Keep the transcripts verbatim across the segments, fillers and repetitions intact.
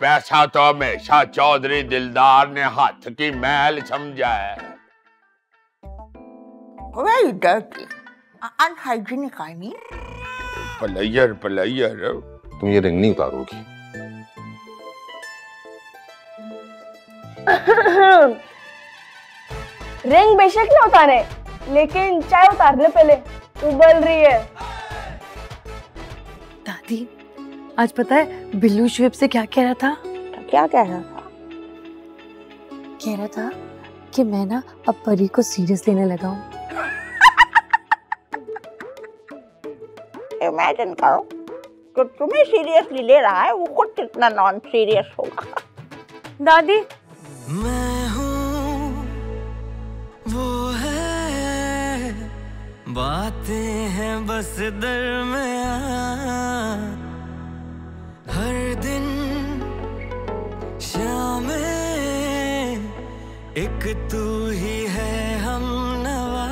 पैसा तो हमेशा चौधरी दिलदार ने हाथ की मैल समझा है। Very dirty, unhygienic, I mean. Player player. तुम ये रिंग नहीं उतारोगी। रिंग बेशक ना उतारे, लेकिन चाय उतारने पहले उबल रही है। दादी, आज पता है बिल्लू शुएब से क्या कह रहा था? क्या कह रहा था? कह रहा था कि मैं ना अब परी को सीरियस लेने लगा हूँ। इमेजिन करो, तो तुम्हें सीरियसली ले रहा है, वो खुद कितना नॉन सीरियस होगा। दादी, मैं हूँ वो है, बातें हैं बस दरमियाँ, हर दिन शाम एक तू ही है हमनवा।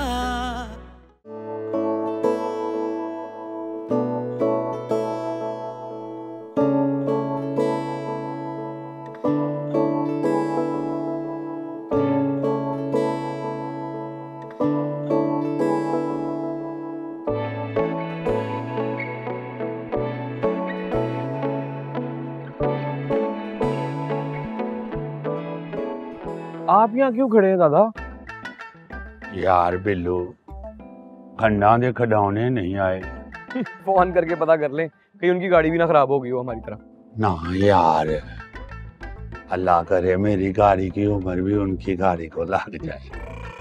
आप यहाँ क्यों खड़े हैं दादा? यार बिल्लू, खंडा दे खिडौने नहीं आए। फोन करके पता कर लें, कहीं उनकी गाड़ी भी ना खराब हो गई हो हमारी तरह। ना यार, अल्लाह करे मेरी गाड़ी की उम्र भी उनकी गाड़ी को लग जाए।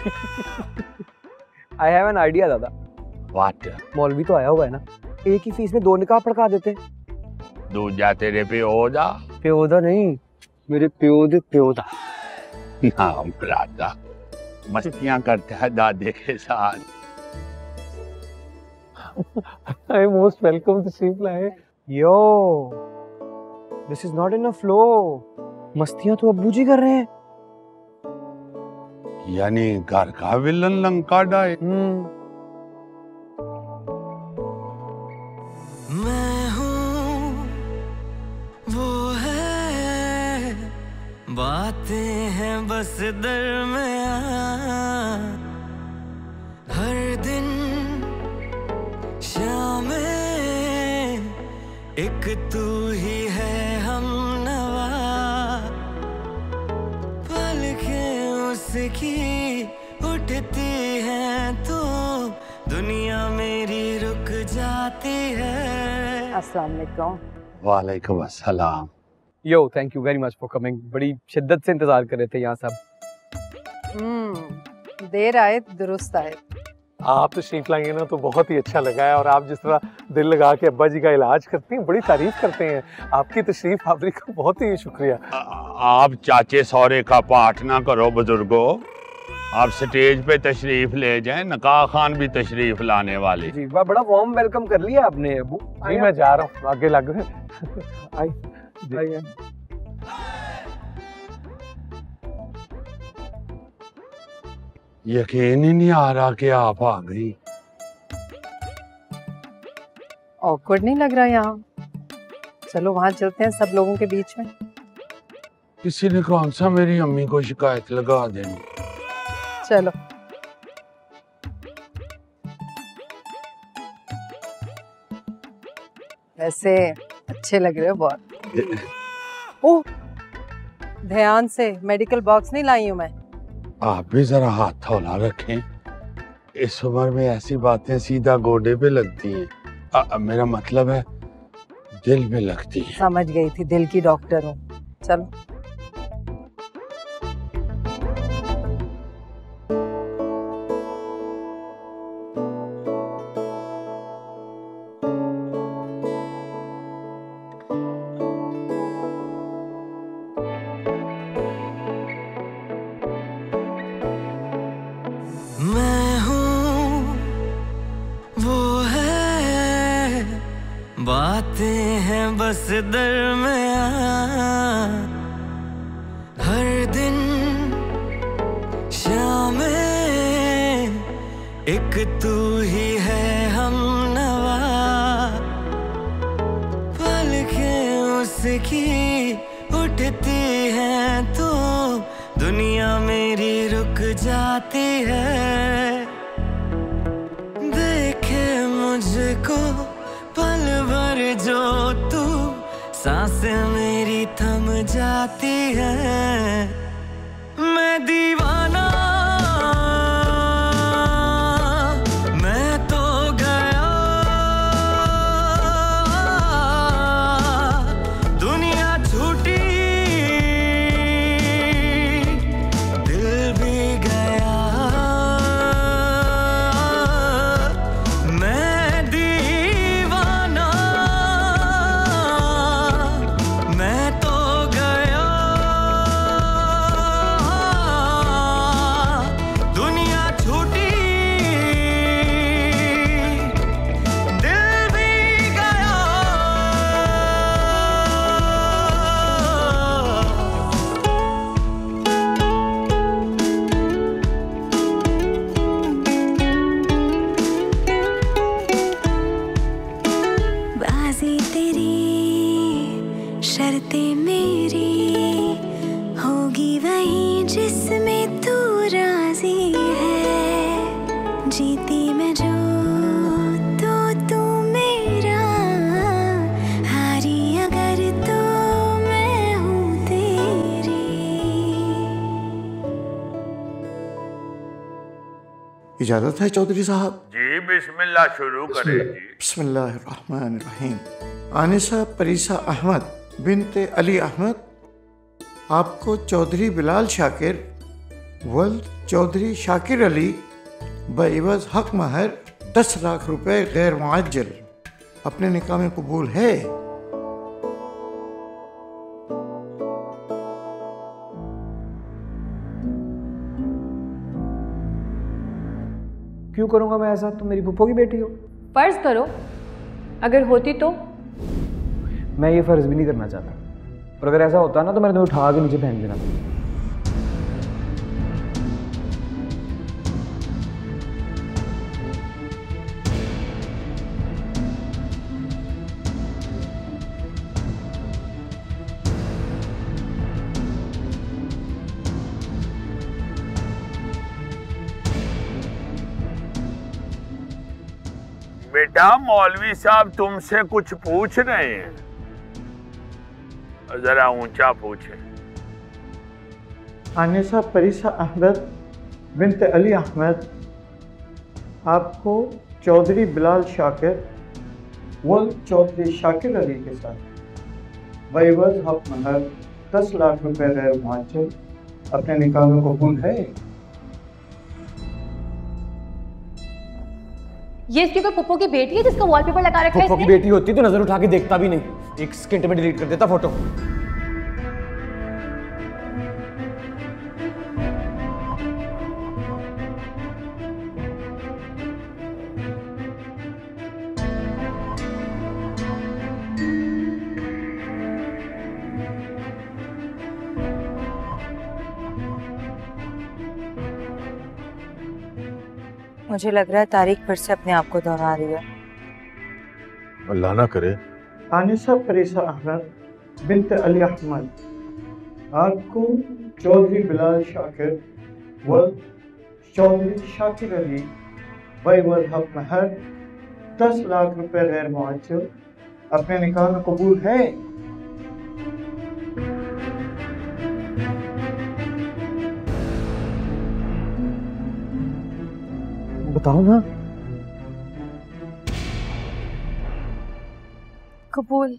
आई हैव एन आइडिया दादा। व्हाट? मौलवी तो आया हुआ है ना, एक ही फीस में दो निकाह पढ़ा देते। दूजा तेरे प्योदा? प्योदा नहीं, मेरे प्योद प्योदा। नाम राजा मस्तियां करता है दादे के साथ। I most welcome to Steve Lai. Yo, this is not in a flow. मस्तियां तो अब्बू जी कर रहे हैं। यानी घर का विलन लंका डाए। मैं हूँ वो है, बातें हैं बस दरमियाँ, हर दिन शाम एक तू ही है हमनवा, पलकें उसकी उठती हैं तो दुनिया मेरी रुक जाती है। अस्सलाम वालेकुम। वालेकुम अस्सलाम। Yo, thank you very much for coming. बड़ी शिद्दत से इंतजार कर रहे थे यहाँ सब। हम्म, देर आए दुरुस्त आए। आप तशरीफ लाएंगे ना तो बहुत ही अच्छा लगा है, और आप जिस तरह दिल लगा के अब्बा जी का इलाज करती हैं, बड़ी तारीफ करते हैं। आपकी तशरीफ आवरी का बहुत ही शुक्रिया। आप चाचे सौरे का पाठ ना करो बुजुर्गो, आप स्टेज पे तशरीफ ले जाएं, नकाह खान भी तशरीफ लाने वाले। जी, बड़ा वार्म वेलकम कर लिया आपने अबू। जी मैं जा रहा हूँ, आगे लग रहे। आई आई यकीन ही नहीं आ रहा कि आप आ गई। ऑकवर्ड नहीं लग रहा यहाँ? चलो वहां चलते हैं सब लोगों के बीच में। किसी ने कौन सा मेरी अम्मी को शिकायत लगा देनी। चलो। वैसे अच्छे लग रहे हो बहुत। ओह, ध्यान से, मेडिकल बॉक्स नहीं लाई हूं मैं। आप भी जरा हाथ थोड़ा रखें, इस उम्र में ऐसी बातें सीधा गोडे पे लगती हैं। आ, मेरा मतलब है दिल पे लगती है। समझ गई थी, दिल की डॉक्टर हूँ। चलो। मैं हूँ वो है, बातें हैं बस दरमियाँ, हर दिन शाम एक तू ही है हमनवा, पलकें उसकी उठती है तो दुनिया मेरी रुक जाती है। देखे मुझको पल भर जो तू, सांसें मेरी थम जाती है। मैं दीवाना मैं तो गया, दुनिया छूटी दिल भी गया। मैं दीवाना मैं तो गया, दुनिया छूटी दिल भी गया। बाजी तेरी शर्तें मेरी होगी वही जिसमें तू राजी है। जीती मैं जो तो तू मेरा, हारी अगर तो मैं हूँ तेरी। इजाजत है चौधरी साहब? जी बिस्मिल्लाह शुरू करें जी। बिस्मिल्लाहिर्रहमानिर्रहीम। आनिसा परीसा अहमद बिनते अली अहमद, आपको चौधरी बिलाल शाकिर वल्द चौधरी शाकिर अली बइवज़ हक महर दस लाख रुपए गैर मुअज्जल अपने निकाह में कबूल है? क्यों करूंगा मैं ऐसा? तुम मेरी फूफो की बेटी हो। फर्ज करो अगर होती तो। मैं ये फर्ज भी नहीं करना चाहता, और अगर ऐसा होता ना तो मैंने तुम्हें उठा के नीचे फेंक देना। बेटा मौलवी साहब तुमसे कुछ पूछ रहे हैं, जरा ऊंचा पूछे। आनिसा परीसा अहमद बिनते अली अहमद, आपको चौधरी बिलाल शाकिर वल्द चौधरी शाकिर अली के साथ बइवज़ हक महर दस लाख रुपए गैर मुअज्जल अपने निकाह में कबूल है? ये इसकी कोई पुप्पो की बेटी है जिसका वॉलपेपर लगा रखा है पुप्पो की इसने? बेटी होती तो नजर उठा के देखता भी नहीं, एक सेकंड में डिलीट कर देता फोटो। मुझे लग रहा है तारीख फिर से अपने आप को दोहरा रही है। अल्लाह ना करे। आनिसा परीसा अहमद बिनते अली अहमद, आपको चौधरी बिलाल शाकिर वल्द चौधरी शाकिर अली बइवज़ हक महर दस लाख रुपए गैर मुअज्जल अपने निकाह में कबूल है? बताओ ना। कबूल।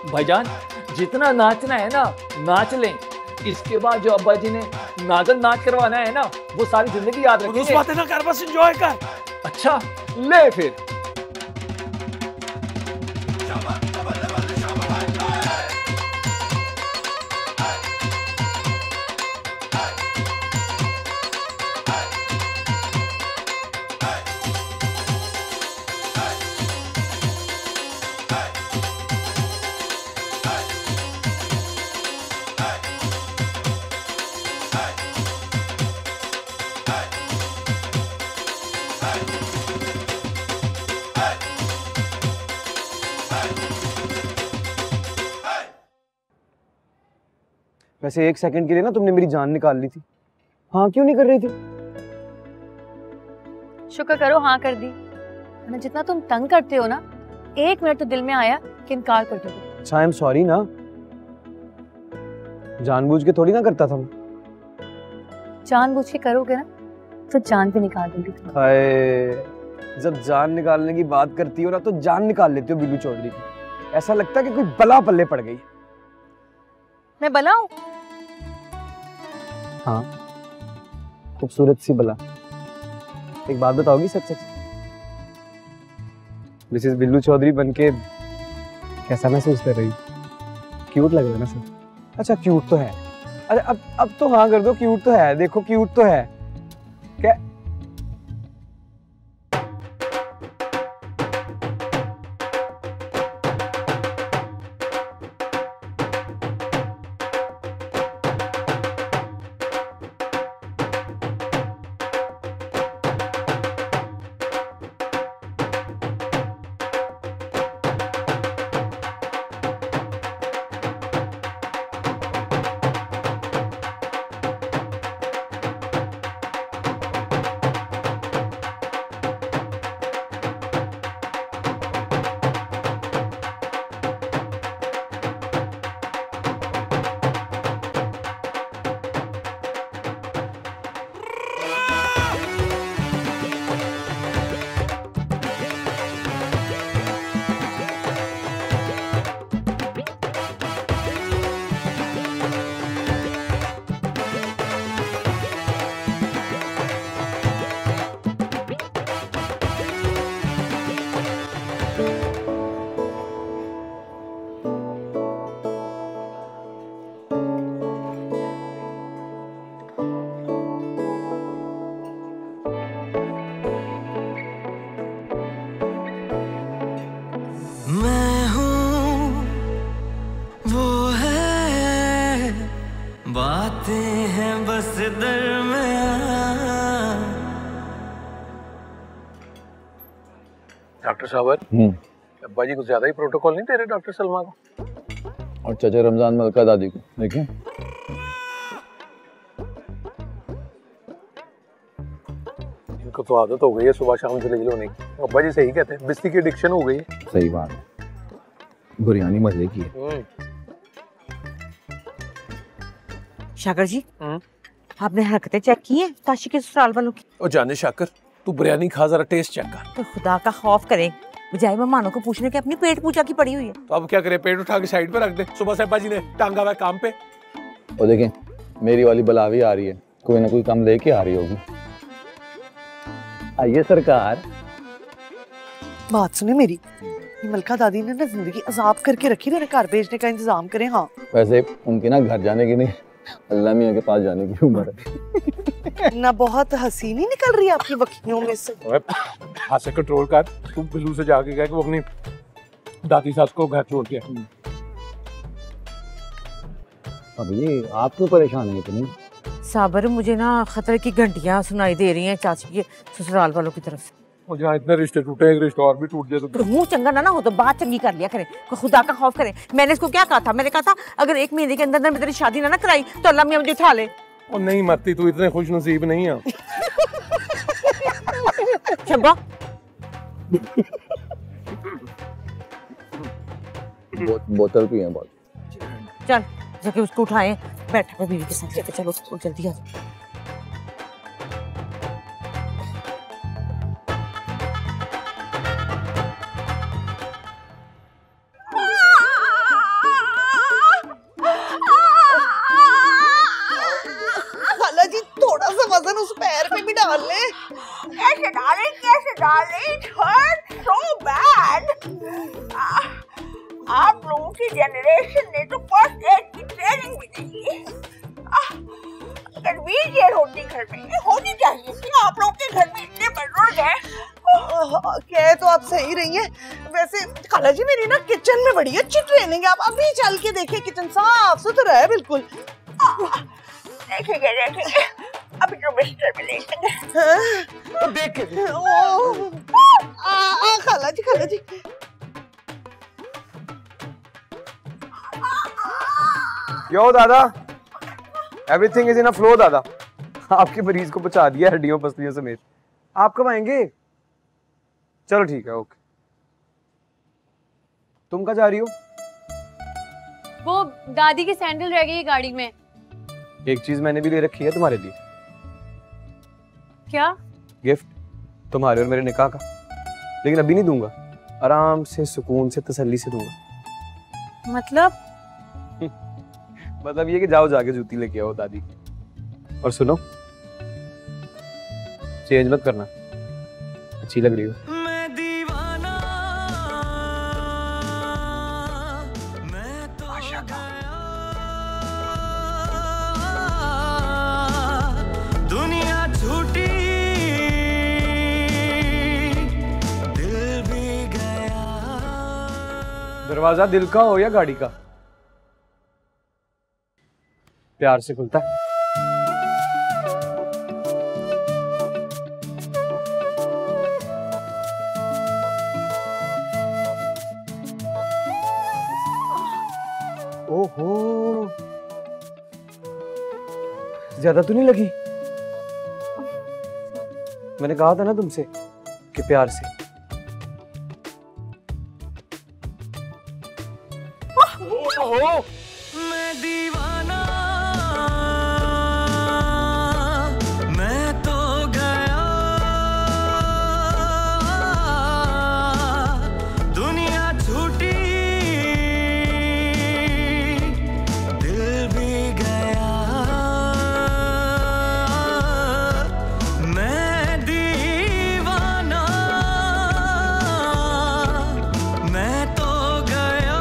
भाईजान जितना नाचना है ना नाच लें, इसके बाद जो अब्बा जी ने नागन नाच करवाना है ना वो सारी जिंदगी याद रखेंगे। उस बातें ना कर, बस एंजॉय कर। अच्छा ले फिर। वैसे एक सेकंड के लिए ना तुमने मेरी जान निकाल ली थी। हाँ क्यों नहीं कर रही थी? शुक्र करो हाँ कर दी, वरना जितना तुम तंग करते हो ना, एक मिनट तो दिल में आया कि इनकार कर दोगे। अच्छा आई एम सॉरी ना, जानबूझ के थोड़ी ना करता था मैं। जानबूझ के करोगे ना तो जान भी निकाल दोगे तुम। हाय, जब जान निकालने की बात करती हो ना तो जान निकाल लेती हो बिल्लू चौधरी की। ऐसा लगता है कि कोई बला पल्ले पड़ गई। मैं बला हूँ? हाँ खूबसूरत सी बला। एक बात बताओगी सच सच, मिसेस बिल्लू चौधरी बनके कैसा महसूस कर रही? क्यूट लग रहा है ना सर? अच्छा क्यूट तो है। अरे अब अब तो हाँ कर दो, क्यूट तो है। देखो क्यूट तो है क्या? मैं हूँ वो है, बातें हैं बस दरमियाँ। डॉक्टर साहब अब्बा जी कुछ ज्यादा ही प्रोटोकॉल नहीं दे रहे डॉक्टर सलमा को? और चाचा रमजान मलका दादी को देखिए। इनको तो आदत हो गई है सुबह शाम जलेबी होने की। अब्बा जी सही कहते हैं, बिस्ती की एडिक्शन हो गई है। सही बात है, बिरयानी मजे की है। शाकर जी आपने हरकतें चेक की हैं ताशी के ससुराल वालों की? ओ जाने शाकर तू बिरयानी खा, जरा टेस्ट चेक कर। तो खुदा का खौफ करें, बजाय मेहमानों को पूछने के अपनी पेट पूजा की पड़ी हुई है। तो अब क्या करे, पेट उठा के साइड पे रख दे। सुबह से अब्बा जी ने टांगा हुआ है काम पे। और देखें मेरी वाली बलावी आ रही है, कोई ना कोई काम लेके आ रही होगी। आइए सरकार। बात सुने मेरी, ये मलका दादी ने ना जिंदगी अजाब करके रखी है, घर भेजने का इंतजाम करें। हाँ वैसे उनकी ना घर जाने की नहीं, अल्लाह मियां के पास जाने की उम्र है। ना बहुत हसीनी निकल रही है आपकी बखियों में से। हाथ से कंट्रोल कर। तू बिल्लू से जाके कह कि वो अपनी दादी सास को घर छोड़ के। अब ये आप क्यों परेशान है इतनी? साबर मुझे ना खतरे की घंटियां सुनाई दे रही हैं चाची के ससुराल वालों की तरफ से। और जहाँ इतने रिश्ते टूटे, एक रिश्ता और भी टूट जाए तो मुंह चंगा ना ना हो तो बात चंगी कर लिया करें, कोई खुदा का खौफ करें। मैंने इसको क्या कहा था? मैंने कहा था अगर एक महीने के अंदर अंदर तेरी शादी ना ना कराई तो अल्लाह मियां मुझे उठा ले। और नहीं मरती, तू इतने खुश नसीब नहीं है। शब्बा बो, बोतल भी है बहुत। चल जाके उसको उठाएं, बैठा बीवी के साथ जाके। चलो जल्दी आ। Darling, hurt so bad. आ, आप लोगों की जनरेशन ने तो फर्स्ट एड की ट्रेनिंग भी नहीं है। तकबीर ये होती घर में होनी चाहिए थी। आप लोगों के घर में इतने बुजुर्ग हैं। कह तो आप सही रही हैं। वैसे खाला जी मेरी ना किचन में बड़ी अच्छी ट्रेनिंग है। आप अभी चल के देखिए, किचन साफ सुथरा है बिल्कुल। देखेंगे देखेंगे अभी तो बिस्तर में लेटेंगे। तो देख के आ, आ, खाला जी खाला जी यो दादा, everything is in a flow दादा। आपके मरीज को बचा दिया हड्डियों पसलियों समेत। आप कब आएंगे? चलो ठीक है, ओके। तुम कहाँ जा रही हो? वो दादी की सैंडल रह गई है गाड़ी में। एक चीज मैंने भी ले रखी है तुम्हारे लिए। क्या? गिफ्ट तुम्हारे और मेरे निकाह का, लेकिन अभी नहीं दूंगा। आराम से सुकून से तसल्ली से दूंगा। मतलब? मतलब ये कि जाओ जाके जूती लेके आओ दादी की। और सुनो, चेंज मत करना, अच्छी लग रही हो। दुनिया झूठी दिल भी गया। दरवाजा दिल का हो या गाड़ी का, प्यार से खुलता है। ओहो, ज्यादा तो नहीं लगी? मैंने कहा था ना तुमसे कि प्यार से। ओहो, मैं दीवाना, मैं तो गया। दुनिया झूठी दिल भी गया। मैं दीवाना, मैं तो गया।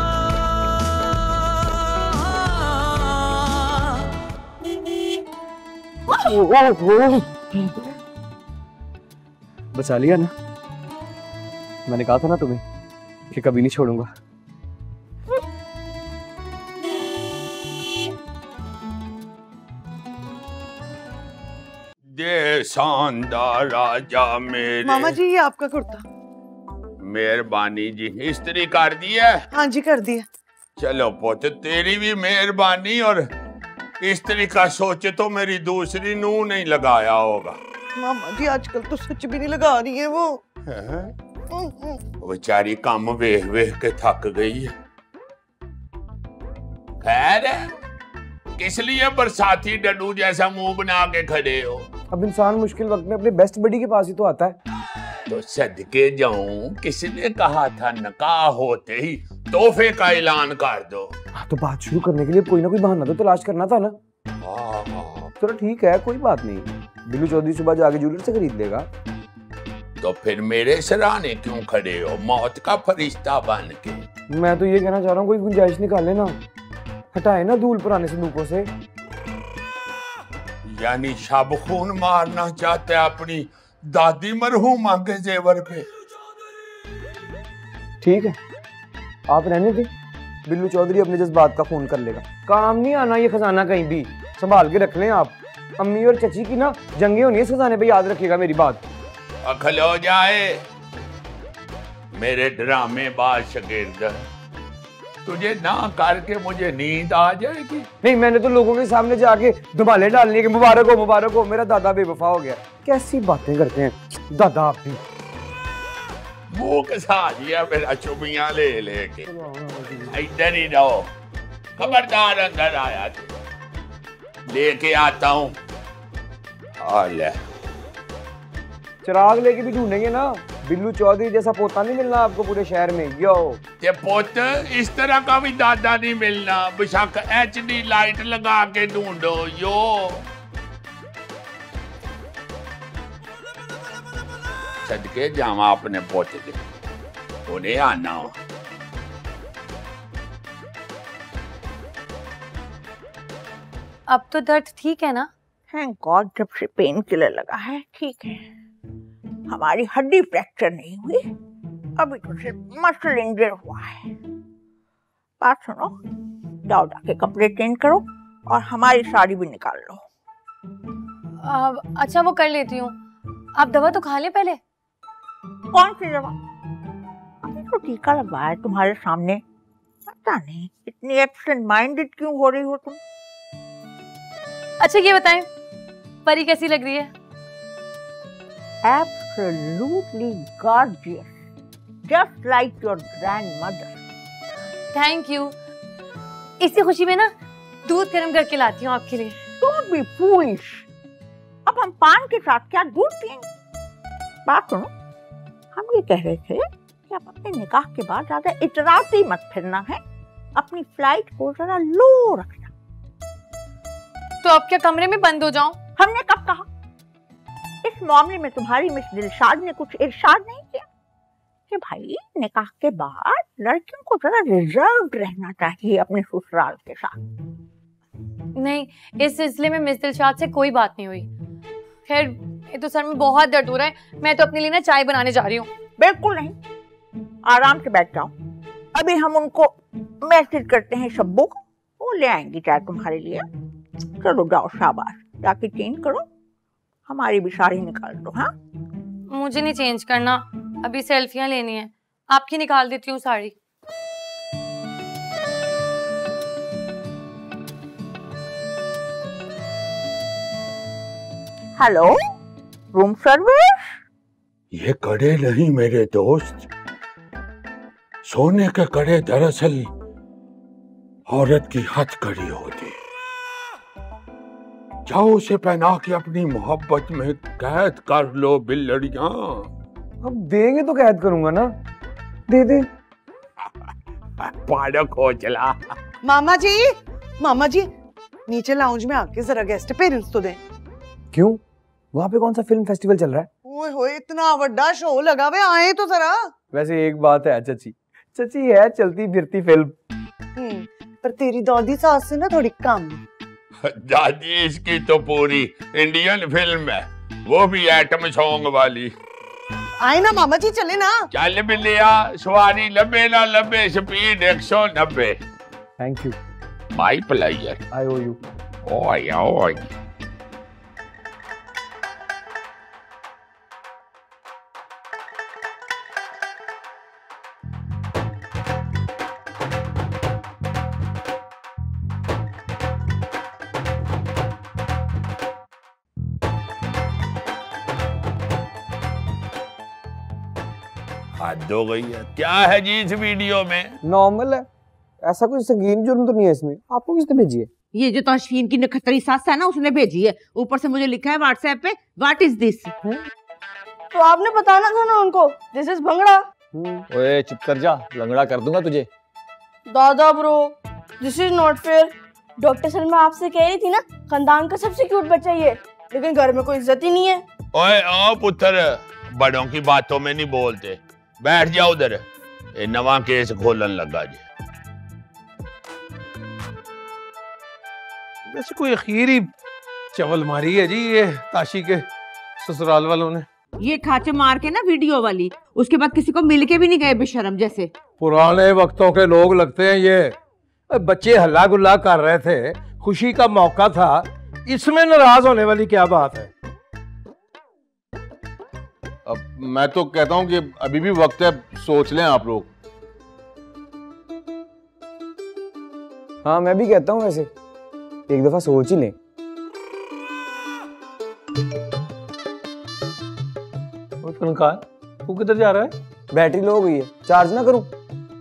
बचा लिया ना? मैंने कहा था ना तुम्हें कि कभी नहीं छोड़ूंगा। दे शानदार राजा मेरे। मामा जी ये आपका कुर्ता। मेहरबानी जी, इस्त्री कर दी है? हाँ जी कर दिया। चलो पुत, तेरी भी मेहरबानी। और इस्त्री का सोचे तो मेरी दूसरी नूह नहीं लगाया होगा। मामा जी आजकल तो सच भी नहीं लगा रही है वो। बेचारी काम वेख वेख के थक गई है। खैर है, किस लिए बरसाती डड्डू जैसा मुंह बना के खड़े हो? अब इंसान मुश्किल वक्त में अपने बेस्ट बडी के पास ही तो आता है। तो सदके जाऊं, किसने कहा था निकाह होते ही तोहफे का ऐलान कर दो? हाँ, तो बात शुरू करने के लिए कोई ना कोई बहाना तो तलाश करना था ना। चलो ठीक है, कोई बात नहीं। बिल्लू चौधरी सुबह जाके ज्वेलर से खरीद लेगा। तो फिर मेरे सराहने क्यों खड़े हो, मौत का फरिश्ता बन के? मैं तो ये कहना चाह रहा हूँ, कोई गुंजाइश निकाले ना, हटाए ना धूल पुराने संदूकों से। यानी शब खून मारना चाहते अपनी दादी मरहूमा के जेवर पे? ठीक है, आप रहने दे। बिल्लू चौधरी अपने जज्बात का खून कर लेगा। काम नहीं आना ये खजाना कहीं भी, संभाल के रख लें आप। अम्मी और चची की ना जंगे होनी है इस खजाने पे, याद रखिएगा मेरी बात। अखल हो जाए मेरे ड्रामे बाज शागिर्द, तुझे ना करके मुझे नींद आ जाएगी। नहीं, मैंने तो लोगों के सामने जाके धमाले डालने के मुबारक हो मुबारक हो, मेरा दादा बेवफा हो गया। कैसी बातें करते हैं दादा आप भी। मुंह कसा दिया मेरा चुबियां ले लेके। इधर ही रहो, खबरदार अंदर आया तो लेके आता हूँ। चिराग लेके भी ढूंढेंगे ना, बिल्लू चौधरी जैसा पोता नहीं मिलना आपको पूरे शहर में। यो ये पोत इस तरह का भी दादा नहीं मिलना, बेशक एच डी लाइट लगा के ढूंढो। यो सदके जावा अपने पोते के उन्हें आना हो। अब तो दर्द ठीक है ना? थैंक गॉड, जब से पेन किलर लगा है ठीक है। हमारी हड्डी फ्रैक्चर नहीं हुई, अभी तो सिर्फ मसल इंजर हुआ है। बात सुनो, जाओ जाके कपड़े चेंज करो और हमारी साड़ी भी निकाल लो। आ, अच्छा वो कर लेती हूँ, आप दवा तो खा ले पहले। कौन सी दवा? अभी तो टीका लगवाया है तुम्हारे सामने। पता नहीं इतनी एब्सेंट माइंडेड क्यों हो रही हो तुम। अच्छा ये बताएं, परी कैसी लग रही है? Absolutely gorgeous, just like your grandmother. Thank you. इसी खुशी में ना दूध गर्म करके लाती हूँ आपके लिए। Don't be foolish. अब हम पान के साथ क्या दूध पिएंगे? बात सुनो, हम ये कह रहे थे कि आप अपने निकाह के बाद ज्यादा इतराती मत फिरना है, अपनी फ्लाइट को जरा लो रखना। तो अब क्या कमरे में बंद हो जाऊं? हमने कब कहा? इस मामले में तुम्हारी मिस दिलशाद ने कुछ इरशाद नहीं किया कि भाई निकाह के बाद लड़कियों को जरा रिजर्व्ड रहना चाहिए अपने ससुराल के साथ? नहीं, इस सिलसिले में मिस दिलशाद से कोई बात नहीं हुई। खैर ये तो सर में बहुत दर्द हो रहा है, मैं तो अपने लिए ना चाय बनाने जा रही हूँ। बिल्कुल नहीं, आराम से बैठ जाओ। अभी हम उनको मैसेज करते हैं शब्बू को, वो ले आएंगी चाय तुम्हारे लिए। चलो जाओ, शाबाश, जाके चेंज करो, हमारी भी साड़ी निकाल दो। हाँ, मुझे नहीं चेंज करना, अभी सेल्फियां लेनी है, आपकी निकाल देती हूँ साड़ी। Hello, room service? ये कड़े नहीं मेरे दोस्त, सोने के कड़े दरअसल औरत की हथकड़ी होती है। जाओ उसे पहना के अपनी मोहब्बत में कैद कर लो बिल्लड़ियां। अब देंगे तो कैद करूंगा ना, दे दे। पाड़ो को चला। मामा जी, मामा जी नीचे लाउंज में आके जरा गेस्ट पेरेंट्स तो दें। क्यों, वहाँ पे कौन सा फिल्म फेस्टिवल चल रहा है? ओए होए, इतना बड़ा शो लगा हुआ, आए तो जरा। वैसे एक बात है चची, चची है चलती फिरती फिल्म। हम्म, पर तेरी दादी सास से ना थोड़ी कम। दादी इसकी तो पूरी इंडियन फिल्म है, वो भी एटम सॉन्ग वाली। आए ना मामा जी, चले ना। चल बिल्लिया, सवारी लबे ना लबे, स्पीड एक सौ नब्बे। Thank you my player. I owe you. ओए ओए। हद हो गई है। क्या है जी इस वीडियो में? नॉर्मल है, ऐसा कोई संगीन जुर्म तो नहीं है इसमें। आपको किसने भेजी है? ये जो तशफीन की नखतरी सास है ना, उसने भेजी है। ऊपर से मुझे लिखा है व्हाट्सएप पे, व्हाट इज दिस? तो आपने बताना था ना उनको, दिस इज भंगड़ा। ओए चुप कर जा, लंगड़ा कर दूंगा तुझे। दादा bro, this is not fair. Doctor Salma आपसे कह रही थी ना, खानदान का सबसे क्यूट बच्चा ये, लेकिन घर में कोई इज्जत ही नहीं है। ओए ओ पुत्र, बड़ों की बातों में नहीं बोलते, बैठ जाओ उधर। ये नवा केस खोलन लगा जी। वैसे कोई अखीरी चवल मारी है जी ये ताशी के ससुराल वालों ने। ये खाचे मार के ना वीडियो वाली, उसके बाद किसी को मिल के भी नहीं गए बेशरम जैसे। पुराने वक्तों के लोग लगते हैं ये। बच्चे हल्ला गुल्ला कर रहे थे, खुशी का मौका था, इसमें नाराज होने वाली क्या बात है? अब मैं तो कहता हूं कि अभी भी वक्त है, सोच लें आप लोग। हाँ मैं भी कहता हूँ, वैसे एक दफा सोच ही लें। फनकार, तू किधर जा रहा है? बैटरी लो हो गई है, चार्ज ना करूं?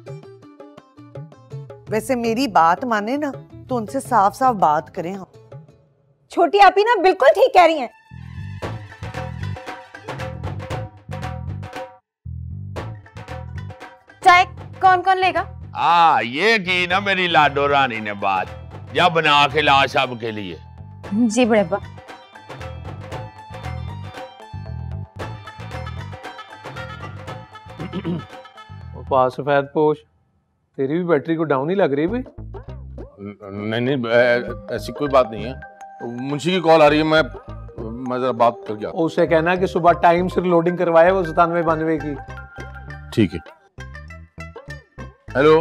वैसे मेरी बात माने ना तो उनसे साफ साफ बात करें हम। छोटी आपी ना बिल्कुल ठीक कह रही हैं। चाय कौन कौन लेगा? आ, ये की ना मेरी लाडो रानी ने बात, या बना के ला सब के लिए। जी बड़े अब्बा। और पास सफेद पोश, तेरी भी बैटरी को डाउन ही लग रही भाई। नहीं नहीं ऐसी कोई बात नहीं है, मुंशी की कॉल आ रही है, मैं मैं जरा बात कर गया। उसे कहना कि सुबह टाइम से लोडिंग करवाए वो सतानवे बानवे की। ठीक है। हेलो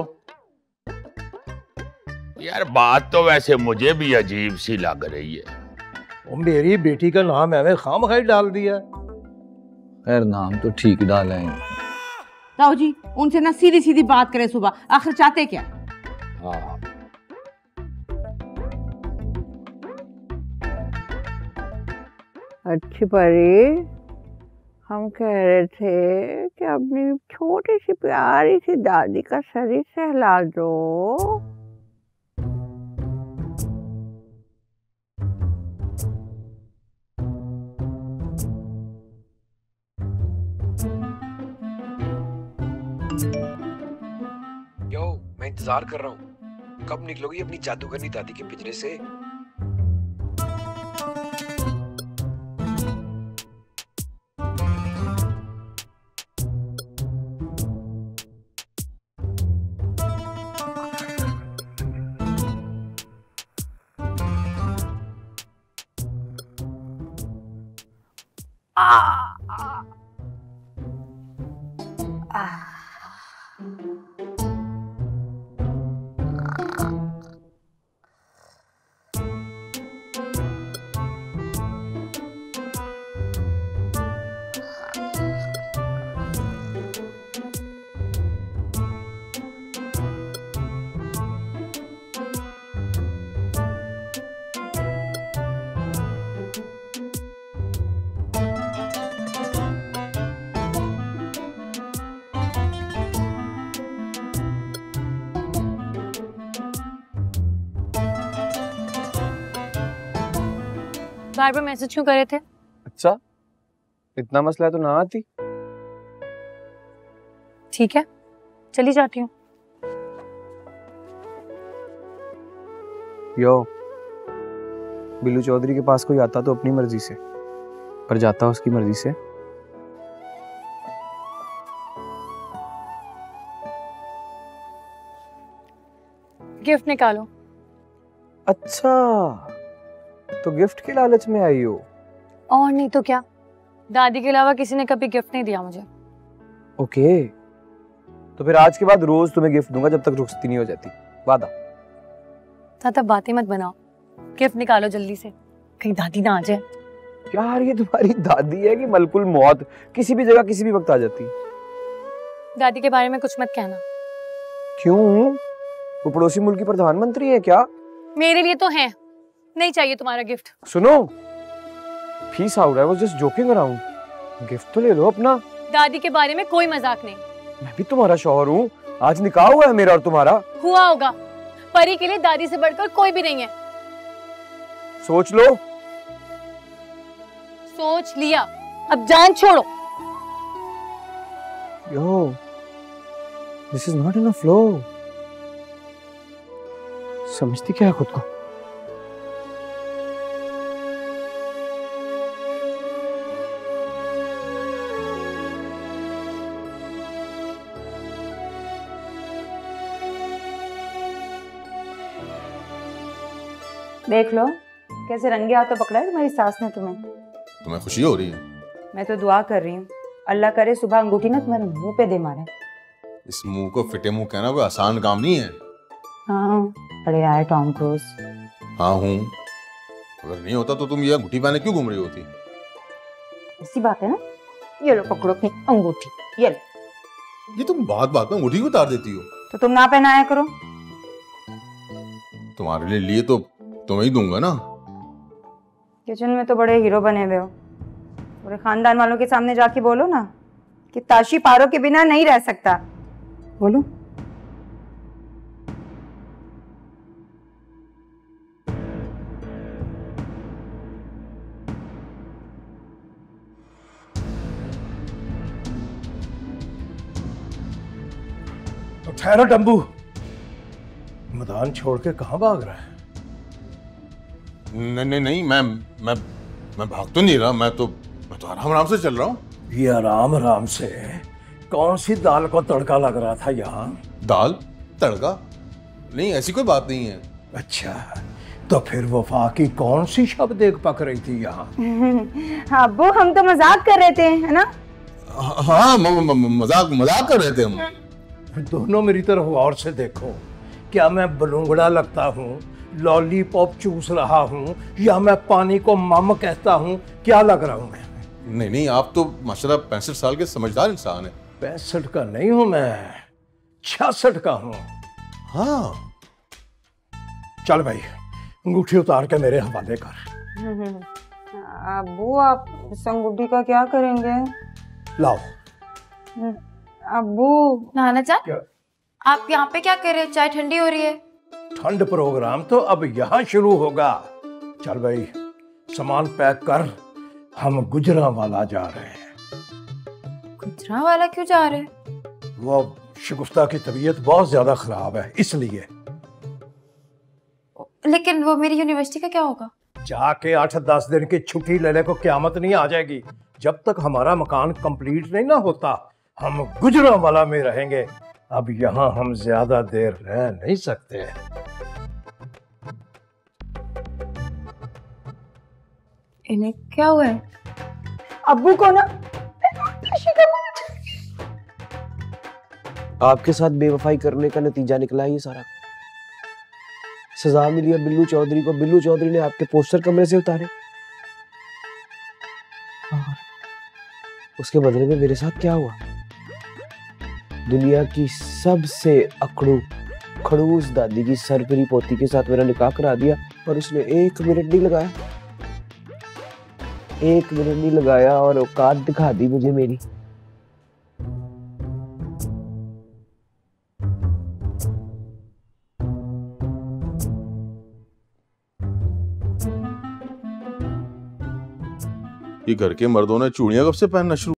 यार बात तो वैसे मुझे भी अजीब सी लग रही है। वो मेरी बेटी का नाम है, खाम खाई डाल दिया। खैर नाम तो ठीक डाला है। ताऊ जी उनसे ना सीधी सीधी बात करें सुबह, आखिर चाहते क्या? हाँ अच्छी परी, हम कह रहे थे कि अपनी छोटी सी प्यारी सी दादी का शरीर सहला दो। यो, मैं इंतजार कर रहा हूँ, कब निकलोगी अपनी जादूगरनी दादी के पिंजरे से? बार बार मैसेज क्यों करे थे? अच्छा इतना मसला है तो ना आती। ठीक है चली जाती हूँ। यो, बिल्लू चौधरी के पास कोई आता तो अपनी मर्जी से, पर जाता उसकी मर्जी से। गिफ्ट निकालो। अच्छा तो गिफ्ट के लालच में आई हो? और नहीं तो क्या, दादी के अलावा किसी ने कभी गिफ्ट नहीं दिया मुझे। ओके तो फिर आज के बाद रोज तुम्हें गिफ्ट दूंगा जब तक रुखसती नहीं हो जाती, वादा। ज्यादा बातें मत बनाओ, गिफ्ट निकालो जल्दी से, कहीं दादी ना आ जाए। यार ये तुम्हारी दादी है कि मलकुल मौत, किसी भी जगह किसी भी वक्त आ जाती। दादी के बारे में कुछ मत कहना। क्यों, वो पड़ोसी मुल्क की प्रधानमंत्री है क्या? मेरे लिए तो है, नहीं चाहिए तुम्हारा गिफ्ट। सुनो, peace out, I was just joking around, gift तो ले लो अपना। दादी के बारे में कोई मजाक नहीं। मैं भी तुम्हारा शौहर हूँ, आज निकाह हुआ है मेरा और तुम्हारा। हुआ होगा, परी के लिए दादी से बढ़कर कोई भी नहीं है। सोच लो। सोच लिया, अब जान छोड़ो। Yo, this is not in a flow. समझती क्या है खुद को? देख लो कैसे रंगे हाथों पकड़ा है तुम्हारी सास ने तुम्हें। तुम्हें खुशी हो रही है? मैं तो दुआ कर रही हूँ, अल्लाह करे सुबह अंगूठी ना तुम्हारे मुंह पे दे मारे। इस मुंह को फिटे मुंह कहना कोई आसान काम नहीं है। हाँ अरे यार टॉम क्रूज। हाँ हूँ, अगर नहीं होता तो तुम ये अंगूठी पहने क्यों घूम रही होती? ऐसी बात है ना, ये लो पकड़ो अपनी अंगूठी, ये लो। ये तुम बात बात में अंगूठी क्यों उतार देती हो? तो तुम ना पहनाया करो। तुम्हारे लिए लिए तो तुम्हें ही दूंगा ना। किचन में तो बड़े हीरो बने हुए हो, पूरे खानदान वालों के सामने जाके बोलो ना कि ताशी पारो के बिना नहीं रह सकता। बोलो। तो ठहरो डंबू, मैदान छोड़ के कहां भाग रहा है? नहीं नहीं नहीं, मैं मैं मैं भाग तो नहीं रहा, मैं तो मैं तो आराम आराम से चल रहा हूँ। ये आराम आराम से कौन सी दाल को तड़का लग रहा था यहाँ? दाल तड़का? नहीं, ऐसी कोई बात नहीं है। अच्छा, तो फिर वफा की कौन सी शब देख पक रही थी यहाँ? अब्बू हम तो मजाक कर रहे थे, है ना? हाँ, मजाक मजाक कर रहे थे हम। दोनों मेरी तरफ गौर से देखो। क्या मैं बलूंगड़ा लगता हूँ, लॉलीपॉप चूस रहा हूँ, या मैं पानी को मम कहता हूँ? क्या लग रहा हूँ मैं? नहीं नहीं, आप तो माशाल्लाह पैंसठ साल के समझदार इंसान है। पैंसठ का नहीं हूँ मैं, छियासठ का हूँ। हाँ, चल भाई, अंगूठी उतार के मेरे हवाले कर। अब्बू आप इस अंगूठी का क्या करेंगे? लाओ। अब्बू। नाना जान, आप यहाँ पे क्या कर रहे हैं? चाय ठंडी हो रही है। ठंड प्रोग्राम तो अब यहाँ शुरू होगा। चल भाई, सामान पैक कर, हम गुजरांवाला जा रहे हैं। गुजरांवाला क्यों जा रहे हैं? वो शगुफ्ता की तबीयत बहुत ज्यादा खराब है, इसलिए। लेकिन वो मेरी यूनिवर्सिटी का क्या होगा? जाके आठ दस दिन की छुट्टी लेने को क्यामत नहीं आ जाएगी। जब तक हमारा मकान कंप्लीट नहीं ना होता, हम गुजरांवाला में रहेंगे। अब यहाँ हम ज्यादा देर रह नहीं सकते। इन्हें क्या हुआ है? अब्बू को ना आपके साथ बेवफाई करने का नतीजा निकला है ये सारा। सजा मिली है बिल्लू चौधरी को। बिल्लू चौधरी ने आपके पोस्टर कमरे से उतारे, और उसके बदले में मेरे साथ क्या हुआ? दुनिया की सबसे अकड़ू खड़ूस दादी की सरपरी पोती के साथ मेरा निकाह करा दिया, और उसने एक मिनट नहीं लगाया, एक मिनट नहीं लगाया और औकात दिखा दी मुझे मेरी। ये घर के मर्दों ने चूड़ियां कब से पहनना शुरू